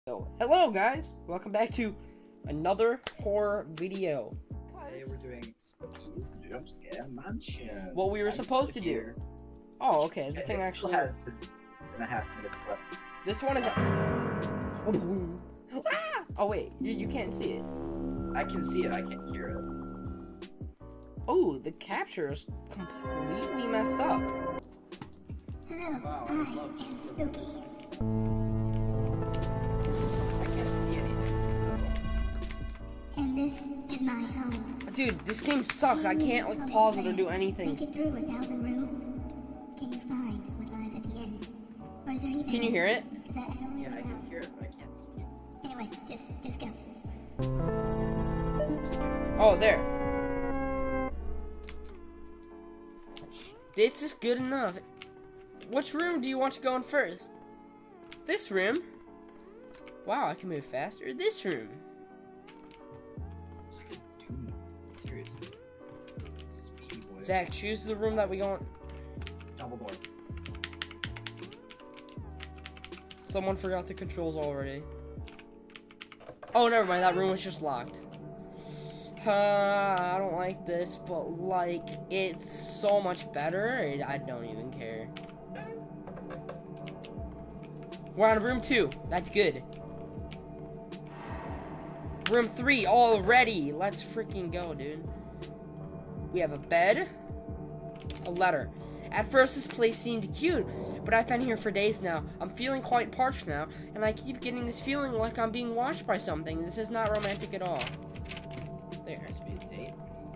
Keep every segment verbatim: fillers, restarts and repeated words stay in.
So, hello guys, welcome back to another horror video. Today we're doing Spooky's Jump Scare Mansion. What we were I'm supposed to here. do. Oh, okay, the It thing still actually... has six and a half minutes left. This one is... Ah! Oh wait, you, you can't see it. I can see it, I can't hear it. Oh, the capture is completely messed up. Hello, Wow, I I love am Spooky. I can't see anything, so... And this is my home. Dude, this game sucks. I can't like pause it or do Make anything. it through a thousand rooms. Can you find what lies at the end? Or is there even... Can you hear it? 'Cause I, I don't really Yeah, I know. can hear it, but I can't see it. Anyway, just, just go. Oh, there. This is good enough. Which room do you want to go in first? This room? Wow, I can move faster. This room. It's like a Doom, seriously. Speedy boy. Zach, choose the room that we go in. Dumbledore. Someone forgot the controls already. Oh, never mind. That room was just locked. Uh, I don't like this, but like, it's so much better. I don't even care. We're on room two. That's good. Room three already. Let's freaking go, dude. We have a bed, a letter. At first, this place seemed cute, but I've been here for days now. I'm feeling quite parched now, and I keep getting this feeling like I'm being watched by something. This is not romantic at all. There. It's supposed to be a date.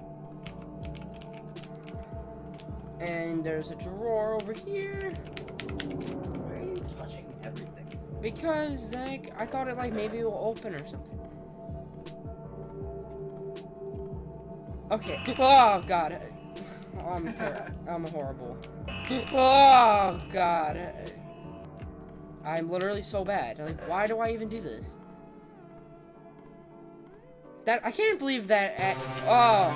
And there's a drawer over here. Why are you touching everything? Because, Zach, I thought it, like, maybe it will open or something. Okay. Oh, God. I'm, ter I'm horrible. Oh, God. I'm literally so bad. Like, why do I even do this? That, I can't believe that at, oh.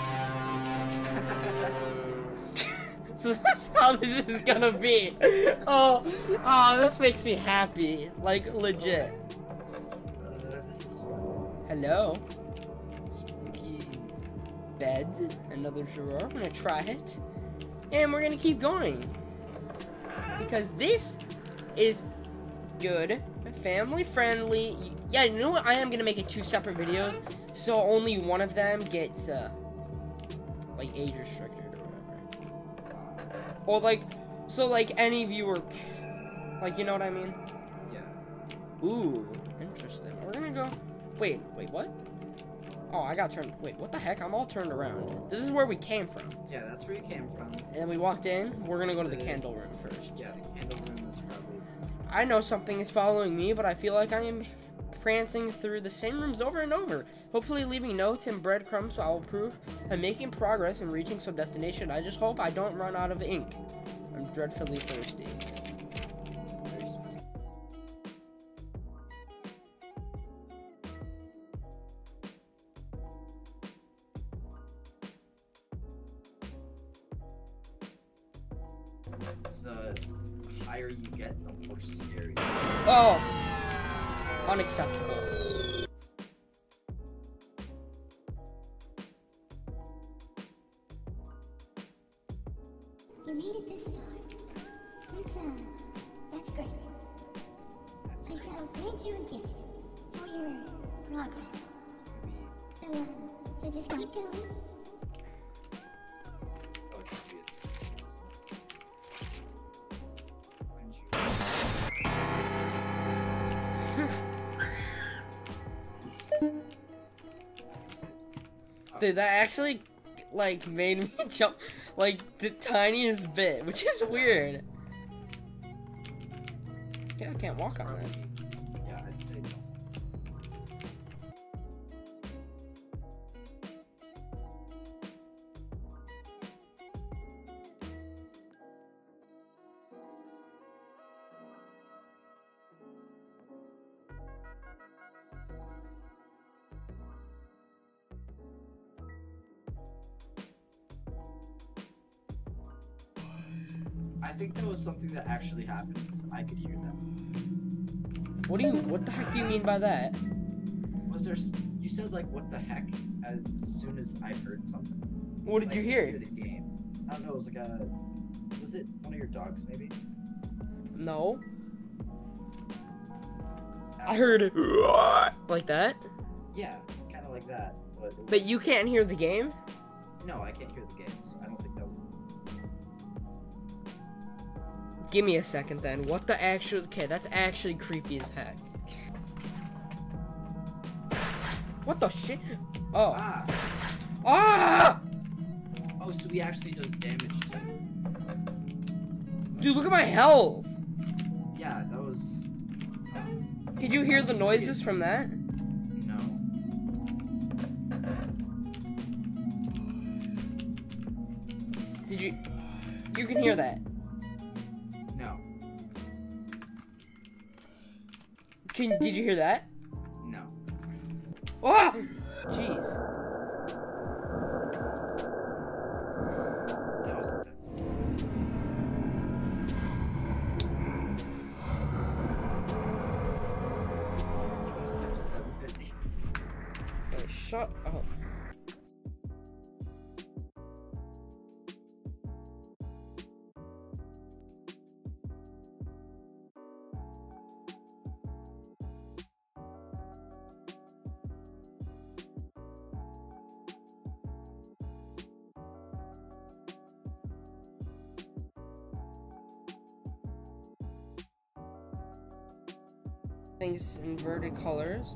So that's how this is gonna be. Oh, oh, this makes me happy. Like, legit. Uh, this is fun. Hello. Spooky. Bed. Another drawer. I'm gonna try it. And we're gonna keep going. Because this is good. Family friendly. Yeah, you know what? I am gonna make it two separate videos. So only one of them gets, uh, like, age restricted or whatever. Or, like, so, like, any viewer, like, you know what I mean? Yeah. Ooh, interesting. We're gonna go, wait, wait, what? Oh, I got turned, wait, what the heck? I'm all turned around. This is where we came from. Yeah, that's where you came from. And then we walked in. We're gonna go to the candle room first. Yeah, the candle room is probably... I know something is following me, but I feel like I am prancing through the same rooms over and over, hopefully leaving notes and breadcrumbs so I will prove I'm making progress in reaching some destination. I just hope I don't run out of ink. I'm dreadfully thirsty. Very spooky. The higher you get, the more scary. Oh! Unacceptable. You made it this far. That's, uh, that's great. That's I shall grant you a gift for your progress. So, uh, so just keep going. Oh, it's serious. Dude, that actually, like, made me jump, like, the tiniest bit, which is weird. Yeah, I can't walk on that. Yeah, I'd say no. I think that was something that actually happened because I could hear them. What do you, what the heck do you mean by that? Was there? s- You said like what the heck as soon as I heard something. What did Like, you I hear? could the game. I don't know. It was like a. Was it one of your dogs maybe? No. I heard it like that. Yeah, kind of like that. But, it But was- you can't hear the game? No, I can't hear the game, so I don't think that was. Give me a second then. What the actual... Okay, that's actually creepy as heck. What the shit? Oh. Ah! Ah! Oh, so he actually does damage too. Dude, look at my health. Yeah, that was. Could you hear the noises from that? No. Did you... You can hear that. No. Can... Did you hear that? No. Oh! Jeez. That was. That's. Just kept to seven fifty. Okay, shut up. Things inverted colors.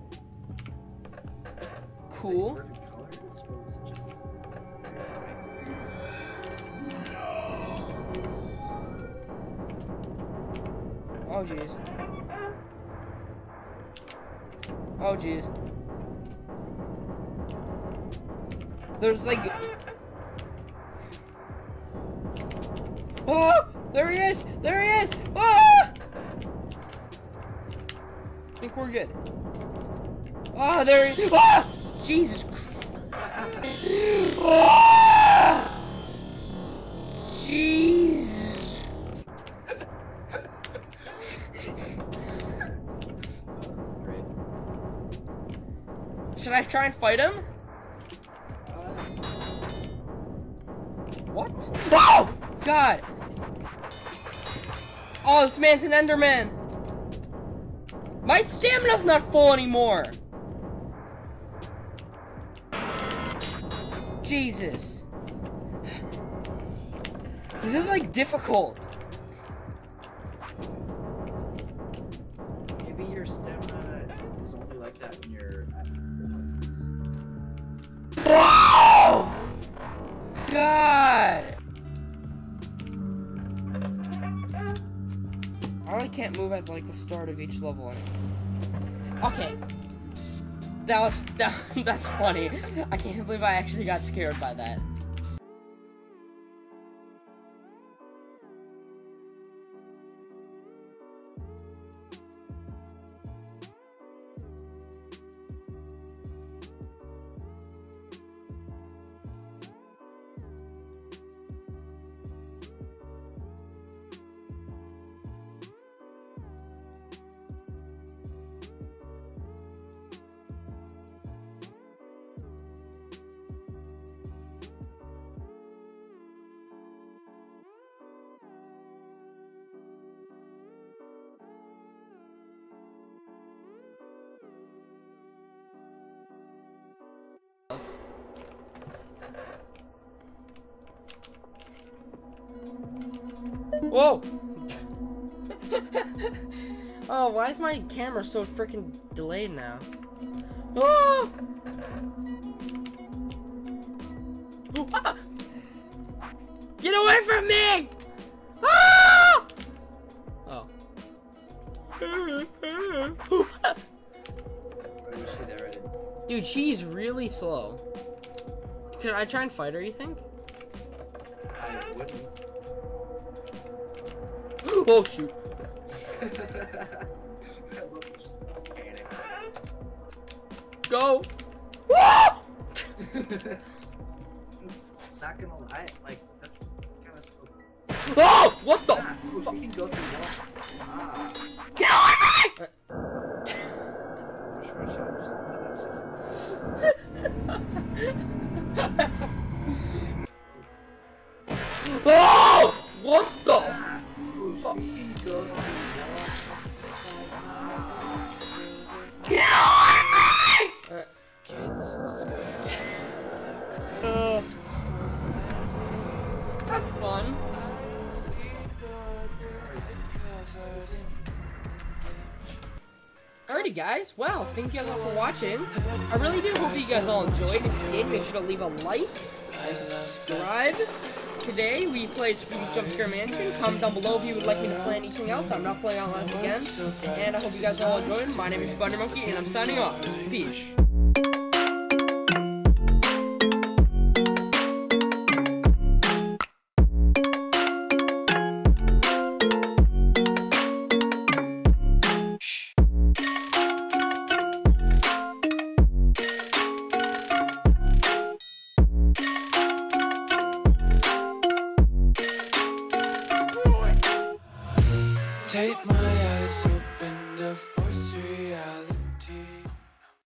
Cool. Inverted colors, or was it just. Oh jeez. Oh jeez. There's like. Oh! There he is! There he is! Ah! I think we're good. Oh, there he is! Ah! Jesus Christ. Ah! Jeez. Oh, that's great. Should I try and fight him? Uh, What? Oh! God! Oh, this man's an Enderman! My stamina's not full anymore! Jesus. This is like difficult. maybe your stamina is only like that when you're at your heights. Oh! God! I really can't move at like the start of each level anymore. Okay. That was that, that's funny. I can't believe I actually got scared by that. Whoa! Oh, why is my camera so freaking delayed now? Oh! Ah! Get away from me! Ah! Oh. Wait, was she there? I didn't see. Dude, she's really slow. Could I try and fight her, you think? I wouldn't. Oh, shoot. I love just panic. Go! Woo! Not gonna lie, like, that's kind of spooky. Oh! What the? Ah, we can go through one. Ah. Get away from me! Metroid challenges. No, that's just. Oh! What the? fuck? Uh, that's fun. Alrighty guys, well, thank you guys all for watching. I really do hope you guys all enjoyed. If you did, make sure to leave a like and subscribe. Today, we played Spooky Jumpscare Mansion. Comment down below if you would like me to play anything else. I'm not playing Outlast again. And I hope you guys all enjoyed. My name is Butter Monkey, and I'm signing off. Peace. Take my eyes open to force reality.